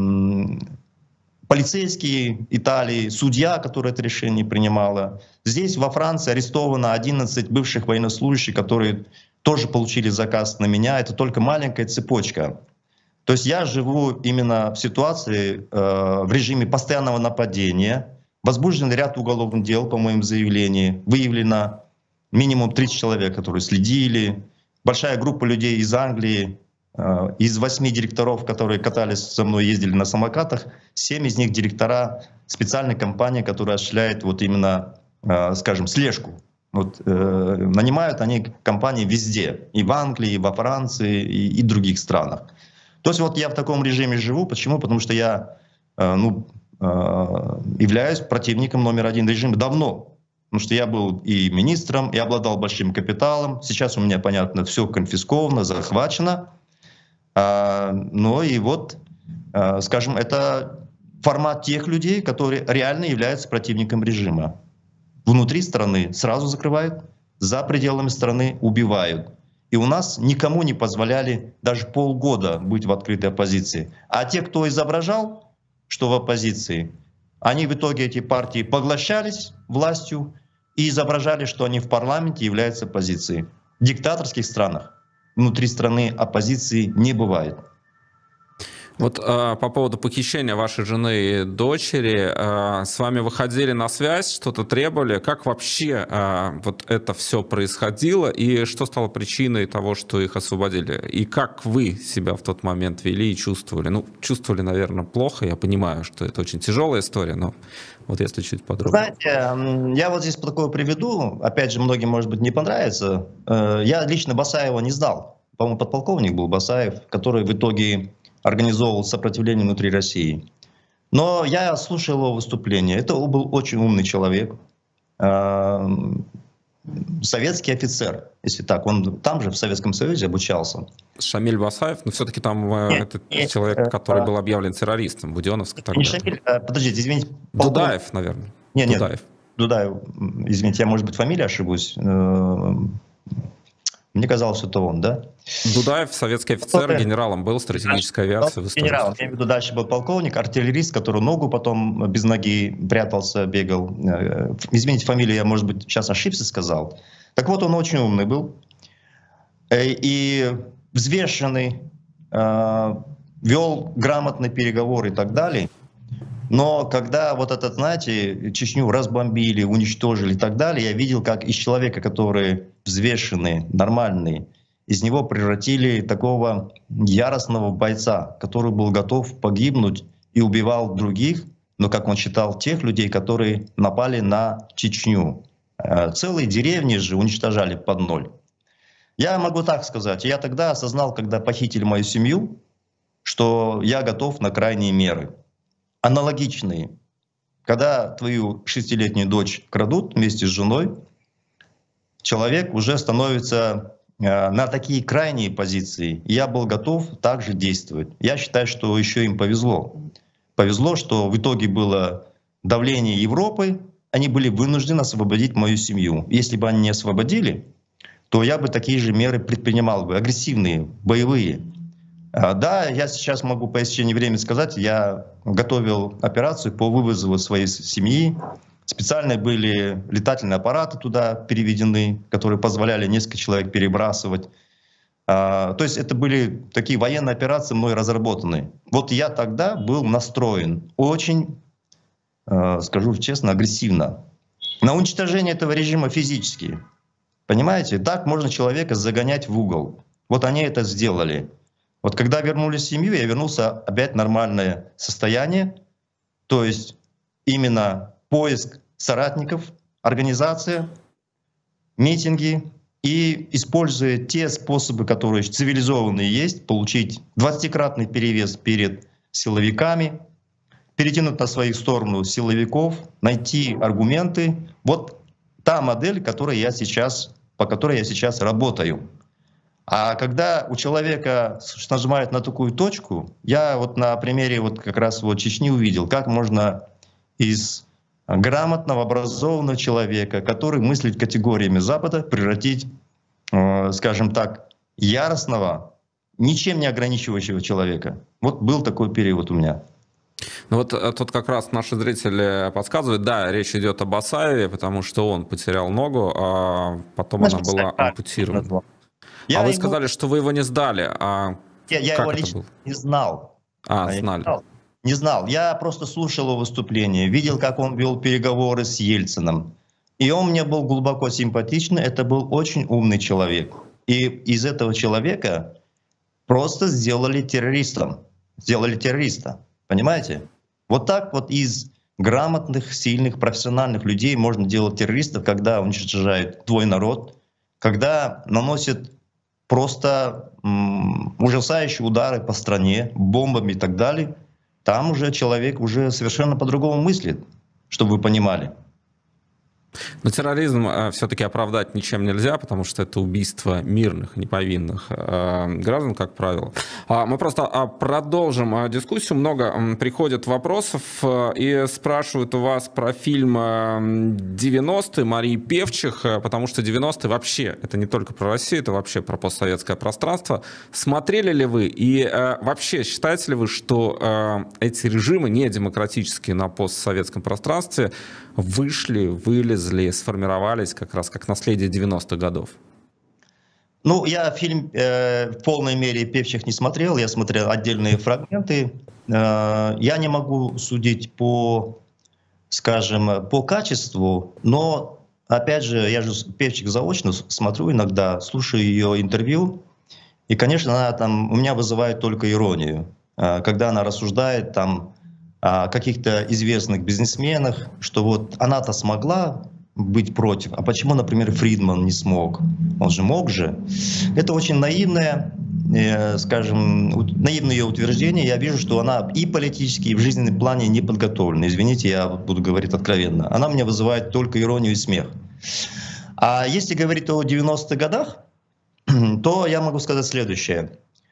полицейские Италии, судья, которая это решение принимала. Здесь, во Франции, арестовано одиннадцать бывших военнослужащих, которые тоже получили заказ на меня. Это только маленькая цепочка. То есть я живу именно в ситуации, э, в режиме постоянного нападения. Возбужден ряд уголовных дел, по моим заявлениям. Выявлено минимум тридцать человек, которые следили. Большая группа людей из Англии. Из восьми директоров, которые катались со мной, ездили на самокатах, семь из них директора специальной компании, которая осуществляет вот именно, скажем, слежку. Вот, э, нанимают они компании везде, и в Англии, и во Франции, и, и других странах. То есть вот я в таком режиме живу. Почему? Потому что я э, ну, э, являюсь противником номер один режима давно. Потому что я был и министром, и обладал большим капиталом. Сейчас у меня, понятно, все конфисковано, захвачено. Ну и вот, скажем, это формат тех людей, которые реально являются противником режима. Внутри страны сразу закрывают, за пределами страны убивают. И у нас никому не позволяли даже полгода быть в открытой оппозиции. А те, кто изображал, что в оппозиции, они в итоге, эти партии, поглощались властью и изображали, что они в парламенте являются оппозицией. В диктаторских странах внутри страны оппозиции не бывает. Вот э, по поводу похищения вашей жены и дочери, э, с вами выходили на связь, что-то требовали? Как вообще э, вот это все происходило и что стало причиной того, что их освободили? И как вы себя в тот момент вели и чувствовали? Ну, чувствовали, наверное, плохо, я понимаю, что это очень тяжелая история, но вот если чуть подробнее. Знаете, я вот здесь такое приведу, опять же, многим, может быть, не понравится. Я лично Басаева не знал. По-моему, подполковник был Басаев, который в итоге организовывал сопротивление внутри России. Но я слушал его выступление. Это был очень умный человек, советский офицер, если так. Он там же, в Советском Союзе, обучался. Шамиль Басаев, но все-таки там Нет, этот нет, человек, который э, был объявлен террористом, Буденновск. Не Шамиль, а, подождите, извините. Дудаев, наверное. Нет, нет, Дудаев. Дудаев, извините, я, может быть, фамилию ошибусь. Мне казалось, что это он, да? Дудаев, советский офицер, генералом был, стратегическая авиация. Генерал, я имею в виду, дальше был полковник, артиллерист, который ногу потом без ноги прятался, бегал. Извините, фамилию я, может быть, сейчас ошибся, сказал. Так вот, он очень умный был и взвешенный, вел грамотные переговоры и так далее. Но когда вот этот, знаете, Чечню разбомбили, уничтожили и так далее, я видел, как из человека, который взвешенный, нормальный, из него превратили такого яростного бойца, который был готов погибнуть и убивал других, но, как он считал, тех людей, которые напали на Чечню. Целые деревни же уничтожали под ноль. Я могу так сказать, я тогда осознал, когда похитили мою семью, что я готов на крайние меры. Аналогичные. Когда твою шестилетнюю дочь крадут вместе с женой, человек уже становится э, на такие крайние позиции. Я был готов также действовать. Я считаю, что еще им повезло. Повезло, что в итоге было давление Европы, они были вынуждены освободить мою семью. Если бы они не освободили, то я бы такие же меры предпринимал бы, агрессивные, боевые. Да, я сейчас могу по истечении времени сказать, я готовил операцию по вывозу своей семьи. Специально были летательные аппараты туда переведены, которые позволяли несколько человек перебрасывать. То есть это были такие военные операции, мной разработанные. Вот я тогда был настроен очень, скажу честно, агрессивно. На уничтожение этого режима физически. Понимаете, так можно человека загонять в угол. Вот они это сделали. Вот когда вернулись в семью, я вернулся опять в нормальное состояние. То есть именно поиск соратников, организация, митинги. И используя те способы, которые цивилизованные есть, получить двадцатикратный перевес перед силовиками, перетянуть на свою сторону силовиков, найти аргументы. Вот та модель, которой я сейчас, по которой я сейчас работаю. А когда у человека нажимают на такую точку, я вот на примере вот как раз вот Чечни увидел, как можно из грамотного, образованного человека, который мыслит категориями Запада, превратить, э, скажем так, яростного, ничем не ограничивающего человека. Вот был такой период у меня. Ну вот тут как раз наши зрители подсказывают, да, речь идет об Басаеве, потому что он потерял ногу, а потом Значит, она была ампутирована. Я а вы его... сказали, что вы его не сдали. А я я его лично было? не знал. А, а знали. Не знал. не знал. Я просто слушал его выступление, видел, как он вел переговоры с Ельциным. И он мне был глубоко симпатичный. Это был очень умный человек. И из этого человека просто сделали террористом. Сделали террориста. Понимаете? Вот так вот из грамотных, сильных, профессиональных людей можно делать террористов, когда уничтожают твой народ, когда наносят просто м, ужасающие удары по стране, бомбами и так далее. Там уже человек уже совершенно по-другому мыслит, чтобы вы понимали. Но терроризм все-таки оправдать ничем нельзя, потому что это убийство мирных, неповинных граждан, как правило. Мы просто продолжим дискуссию. Много приходит вопросов и спрашивают у вас про фильм девяностые Марии Певчих, потому что девяностые вообще, это не только про Россию, это вообще про постсоветское пространство. Смотрели ли вы и вообще считаете ли вы, что эти режимы недемократические на постсоветском пространстве вышли, вылезли, сформировались как раз как наследие девяностых годов? Ну, я фильм э, в полной мере «Певчих» не смотрел, я смотрел отдельные фрагменты. Э, я не могу судить по, скажем, по качеству, но, опять же, я же «Певчих» заочно смотрю иногда, слушаю ее интервью, и, конечно, она там у меня вызывает только иронию, э, когда она рассуждает там о каких-то известных бизнесменах, что вот она-то смогла быть против. А почему, например, Фридман не смог? Он же мог же. Это очень наивное, э, скажем, наивное ее утверждение. Я вижу, что она и политически, и в жизненном плане не подготовлена. Извините, я буду говорить откровенно. Она мне вызывает только иронию и смех. А если говорить о девяностых годах, то я могу сказать следующее.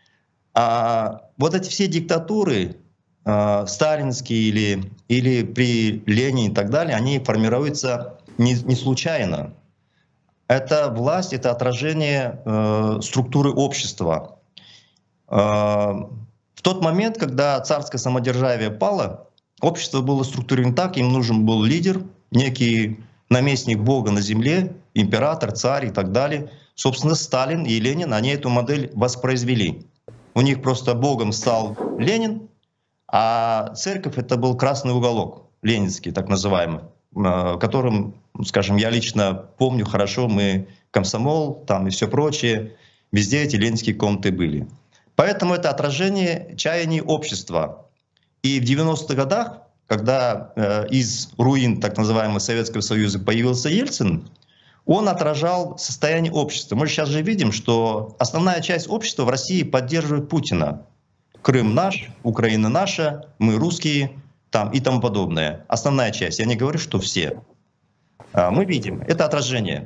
А вот эти все диктатуры, э, сталинские или, или при Ленине и так далее, они формируются Не, не случайно. Это власть, это отражение э, структуры общества. Э, в тот момент, когда царское самодержавие пало, общество было структурировано так, им нужен был лидер, некий наместник Бога на земле, император, царь и так далее. Собственно, Сталин и Ленин, они эту модель воспроизвели. У них просто Богом стал Ленин, а церковь — это был красный уголок, ленинский так называемый, которым, скажем, я лично помню хорошо, мы комсомол там и все прочее, везде эти ленинские комнаты были. Поэтому это отражение чаяний общества. И в девяностых годах, когда э, из руин так называемого Советского Союза появился Ельцин, он отражал состояние общества. Мы сейчас же видим, что основная часть общества в России поддерживает Путина. Крым наш, Украина наша, мы русские, там и тому подобное. Основная часть. Я не говорю, что все. Мы видим, это отражение.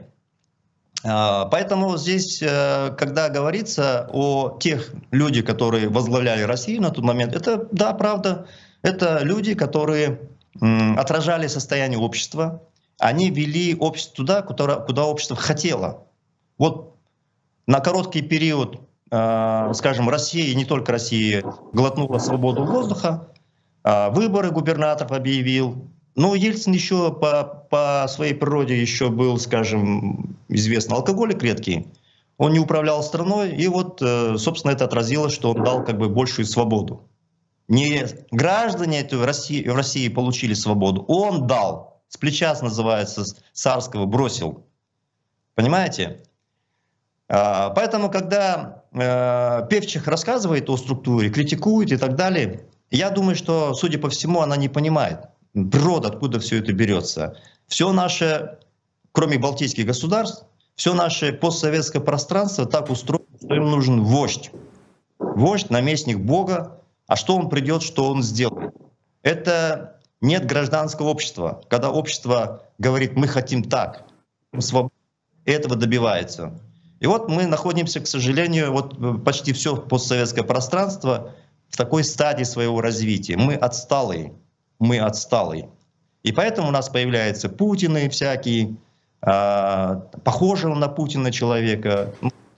Поэтому здесь, когда говорится о тех людях, которые возглавляли Россию на тот момент, это, да, правда, это люди, которые отражали состояние общества. Они вели общество туда, куда, куда общество хотело. Вот на короткий период, скажем, Россия, и не только Россия, глотнула свободу воздуха, выборы губернаторов объявил. Но Ельцин еще по, по своей природе еще был, скажем, известный алкоголик редкий. Он не управлял страной, и вот, собственно, это отразилось, что он дал как бы большую свободу. Не граждане в России, в России получили свободу, он дал. С плеча, называется, царского бросил. Понимаете? Поэтому, когда Певчих рассказывает о структуре, критикует и так далее, я думаю, что, судя по всему, она не понимает природа, откуда все это берется. Все наше, кроме балтийских государств, все наше постсоветское пространство так устроено, что им нужен вождь. Вождь, наместник Бога. А что он придет, что он сделает? Это нет гражданского общества. Когда общество говорит, мы хотим так, свобода, этого добивается. И вот мы находимся, к сожалению, вот почти все постсоветское пространство в такой стадии своего развития. Мы отсталые, мы отсталые. И поэтому у нас появляются Путины всякие, э, похожего на Путина человека.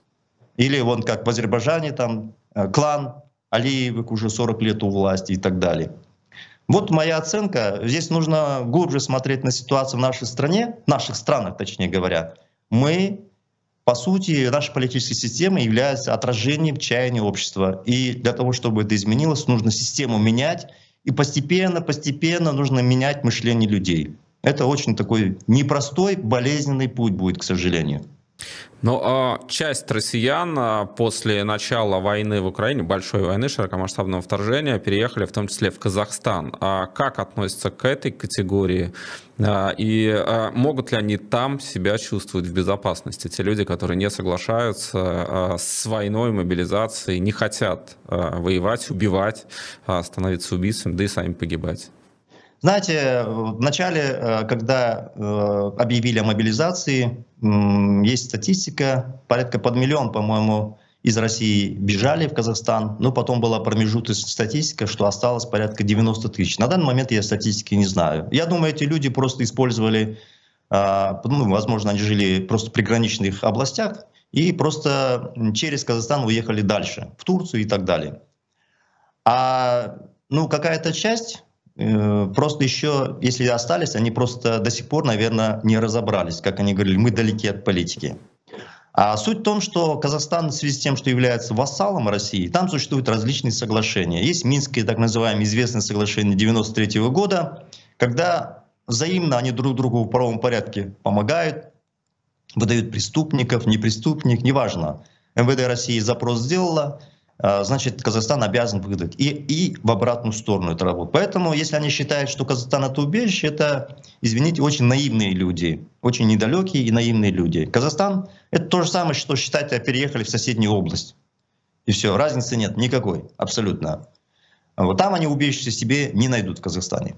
Или вон как в Азербайджане там э, клан Алиевых уже сорок лет у власти и так далее. Вот моя оценка. Здесь нужно глубже смотреть на ситуацию в нашей стране, в наших странах, точнее говоря. Мы, по сути, наша политическая система является отражением чаяния общества. И для того, чтобы это изменилось, нужно систему менять. И постепенно, постепенно нужно менять мышление людей. Это очень такой непростой, болезненный путь будет, к сожалению. Ну, а часть россиян после начала войны в Украине, большой войны, широкомасштабного вторжения, переехали в том числе в Казахстан. А как относятся к этой категории? И могут ли они там себя чувствовать в безопасности? Те люди, которые не соглашаются с войной, мобилизацией, не хотят воевать, убивать, становиться убийцами, да и сами погибать. Знаете, в начале, когда объявили о мобилизации, есть статистика, порядка под миллион, по-моему, из России бежали в Казахстан, но потом была промежуточная статистика, что осталось порядка девяносто тысяч. На данный момент я статистики не знаю. Я думаю, эти люди просто использовали, ну, возможно, они жили просто в приграничных областях и просто через Казахстан уехали дальше, в Турцию и так далее. А ну, какая-то часть... Просто еще, если остались, они просто до сих пор, наверное, не разобрались, как они говорили, мы далеки от политики. А суть в том, что Казахстан в связи с тем, что является вассалом России, там существуют различные соглашения. Есть Минские, так называемые, известные соглашения девяносто третьего года, когда взаимно они друг другу в правовом порядке помогают, выдают преступников, не преступник, неважно. эм вэ дэ России запрос сделала, значит, Казахстан обязан выдать. И, и в обратную сторону это работает. Поэтому, если они считают, что Казахстан — это убежище, это, извините, очень наивные люди, очень недалекие и наивные люди. Казахстан — это то же самое, что считать, переехали в соседнюю область. И все, разницы нет никакой, абсолютно. Вот там они убежище себе не найдут в Казахстане.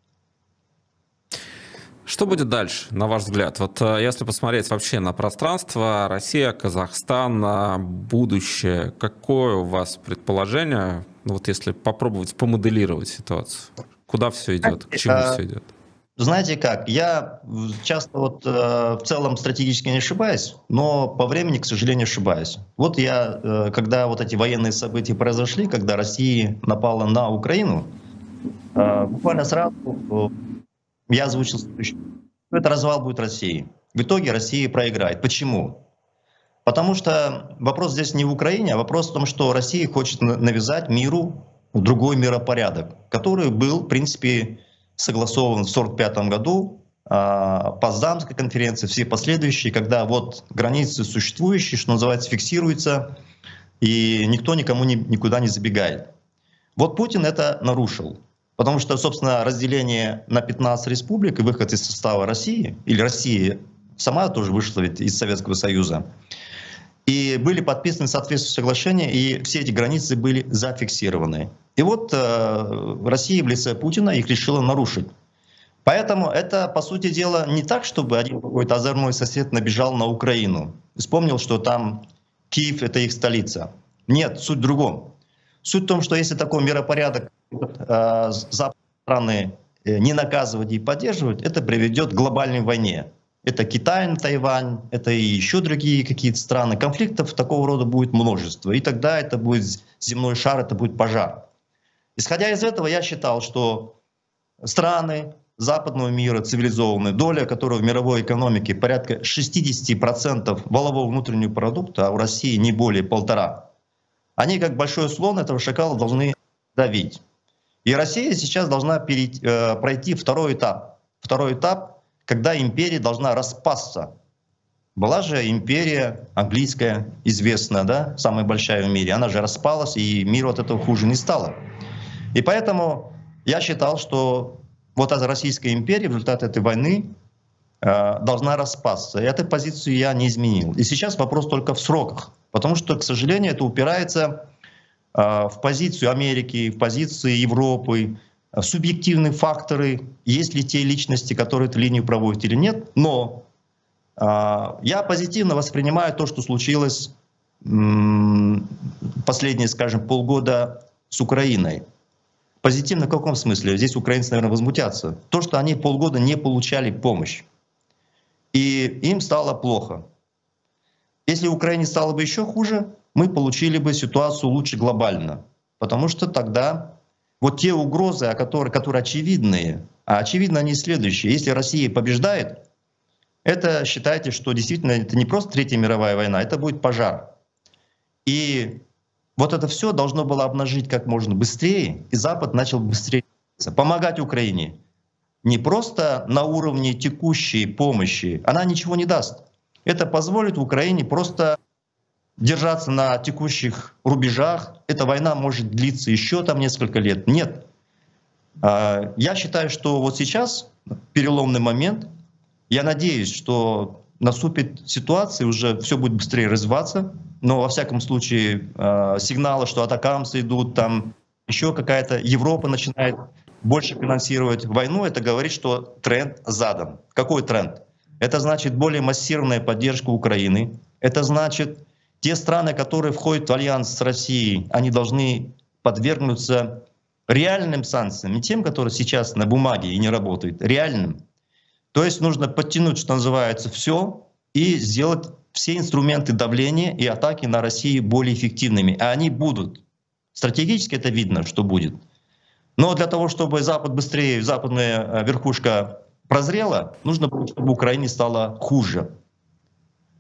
Что будет дальше, на ваш взгляд? Вот если посмотреть вообще на пространство, Россия, Казахстан, будущее, какое у вас предположение, ну вот если попробовать помоделировать ситуацию? Куда все идет, к чему все идет? Знаете как, я часто вот в целом стратегически не ошибаюсь, но по времени, к сожалению, ошибаюсь. Вот я, когда вот эти военные события произошли, когда Россия напала на Украину, буквально сразу я озвучил следующее. Это развал будет России. В итоге Россия проиграет. Почему? Потому что вопрос здесь не в Украине, а вопрос в том, что Россия хочет навязать миру другой миропорядок, который был, в принципе, согласован в сорок пятом году, Потсдамской конференции, все последующие, когда вот границы существующие, что называется, фиксируются, и никто никому не, никуда не забегает. Вот Путин это нарушил. Потому что, собственно, разделение на пятнадцать республик и выход из состава России, или Россия сама тоже вышла ведь из Советского Союза, и были подписаны соответствующие соглашения, и все эти границы были зафиксированы. И вот э, Россия в лице Путина их решила нарушить. Поэтому это, по сути дела, не так, чтобы один какой-то озорной сосед набежал на Украину и вспомнил, что там Киев — это их столица. Нет, суть в другом. Суть в том, что если такой миропорядок западные страны не наказывать и поддерживать, это приведет к глобальной войне. Это Китай на Тайвань, это и еще другие какие-то страны. Конфликтов такого рода будет множество. И тогда это будет земной шар, это будет пожар. Исходя из этого, я считал, что страны западного мира, цивилизованные, доля которой в мировой экономике порядка шестьдесят процентов валового внутреннего продукта, а у России не более полтора, они, как большой слон этого шакала, должны давить. И Россия сейчас должна перейти, э, пройти второй этап. Второй этап, когда империя должна распасться. Была же империя английская, известная, да, самая большая в мире. Она же распалась, и миру от этого хуже не стало. И поэтому я считал, что вот эта Российская империя в результате этой войны э, должна распасться. И эту позицию я не изменил. И сейчас вопрос только в сроках. Потому что, к сожалению, это упирается в позицию Америки, в позицию Европы, субъективные факторы, есть ли те личности, которые эту линию проводят или нет. Но э, я позитивно воспринимаю то, что случилось м- последние, скажем, полгода с Украиной. Позитивно в каком смысле? Здесь украинцы, наверное, возмутятся. То, что они полгода не получали помощь. И им стало плохо. Если Украине стало бы еще хуже, мы получили бы ситуацию лучше глобально. Потому что тогда вот те угрозы, о которых, которые очевидные, а очевидно они следующие. Если Россия побеждает, это считайте, что действительно это не просто Третья мировая война, это будет пожар. И вот это все должно было обнажить как можно быстрее, и Запад начал быстрее помогать Украине. Не просто на уровне текущей помощи, она ничего не даст. Это позволит Украине просто держаться на текущих рубежах. Эта война может длиться еще там несколько лет. Нет. Я считаю, что вот сейчас переломный момент. Я надеюсь, что наступит ситуация, уже все будет быстрее развиваться. Но во всяком случае сигналы, что атакамсы идут, там еще какая-то Европа начинает больше финансировать войну, это говорит, что тренд задан. Какой тренд? Это значит более массированная поддержка Украины. Это значит, те страны, которые входят в альянс с Россией, они должны подвергнуться реальным санкциям, не тем, которые сейчас на бумаге и не работают, реальным. То есть нужно подтянуть, что называется, все и сделать все инструменты давления и атаки на Россию более эффективными. А они будут. Стратегически это видно, что будет. Но для того, чтобы Запад быстрее, западная верхушка прозрела, нужно, чтобы Украине стало хуже.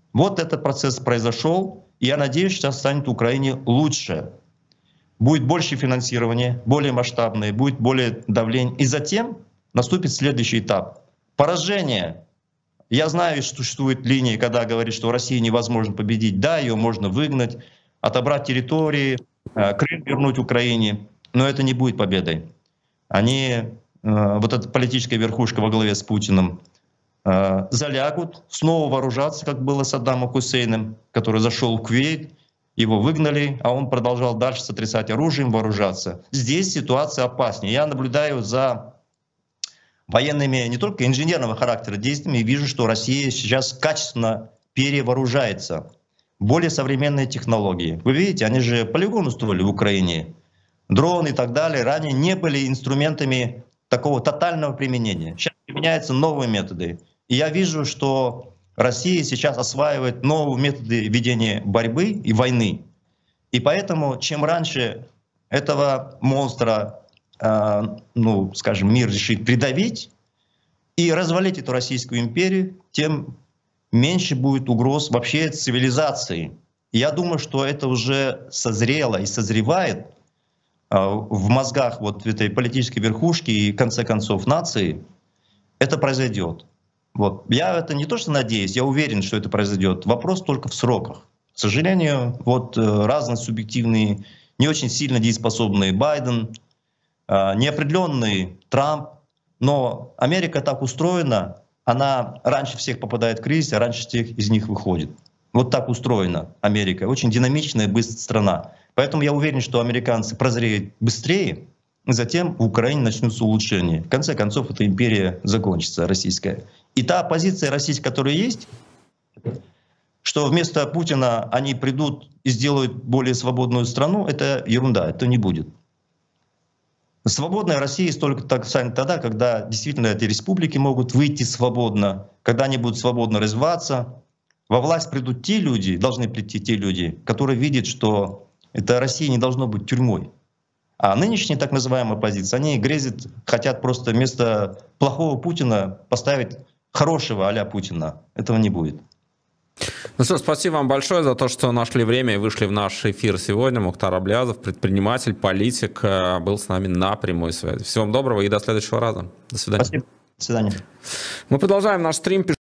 Вот этот процесс произошел, и я надеюсь, что станет Украине лучше. Будет больше финансирования, более масштабное, будет более давление. И затем наступит следующий этап. Поражение. Я знаю, что существует линия, когда говорит, что Россию невозможно победить. Да, ее можно выгнать, отобрать территории, Крым вернуть Украине, но это не будет победой. Они, вот эта политическая верхушка во главе с Путиным, залягут, снова вооружаться, как было с Саддамом Хусейном, который зашел в Кувейт, его выгнали, а он продолжал дальше сотрясать оружием, вооружаться. Здесь ситуация опаснее. Я наблюдаю за военными, не только инженерного характера действиями, и вижу, что Россия сейчас качественно перевооружается. Более современные технологии. Вы видите, они же полигон устроили в Украине. Дроны и так далее ранее не были инструментами такого тотального применения. Сейчас применяются новые методы. И я вижу, что Россия сейчас осваивает новые методы ведения борьбы и войны. И поэтому, чем раньше этого монстра, э, ну, скажем, мир решит придавить и развалить эту Российскую империю, тем меньше будет угроз вообще цивилизации. И я думаю, что это уже созрело и созревает э, в мозгах вот этой политической верхушки и, в конце концов, нации. Это произойдет. Вот. Я это не то что надеюсь, я уверен, что это произойдет. Вопрос только в сроках. К сожалению, вот разные субъективные, не очень сильно дееспособные Байден, неопределенный Трамп. Но Америка так устроена, она раньше всех попадает в кризис, а раньше всех из них выходит. Вот так устроена Америка. Очень динамичная, быстрая страна. Поэтому я уверен, что американцы прозреют быстрее, и затем в Украине начнутся улучшения. В конце концов, эта империя закончится, российская. И та оппозиция российская, которая есть, что вместо Путина они придут и сделают более свободную страну, это ерунда, это не будет. Свободная Россия только так станет тогда, когда действительно эти республики могут выйти свободно, когда они будут свободно развиваться. Во власть придут те люди, должны прийти те люди, которые видят, что эта Россия не должна быть тюрьмой. А нынешние так называемые оппозиции, они грезят, хотят просто вместо плохого Путина поставить хорошего а-ля Путина. Этого не будет. Ну что, спасибо вам большое за то, что нашли время и вышли в наш эфир сегодня. Мухтар Аблязов, предприниматель, политик, был с нами на прямой связи. Всего вам доброго и до следующего раза. До свидания. Спасибо. До свидания. Мы продолжаем наш стрим.